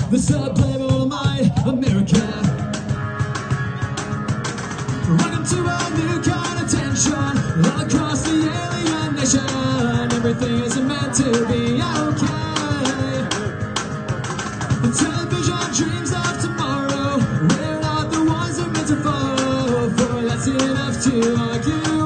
the subliminal mind, America. Welcome to a new kind of tension all across the alien nation. Everything is meant to be okay. The television dreams of tomorrow, we're not the ones that meant to fall for. That's enough to argue.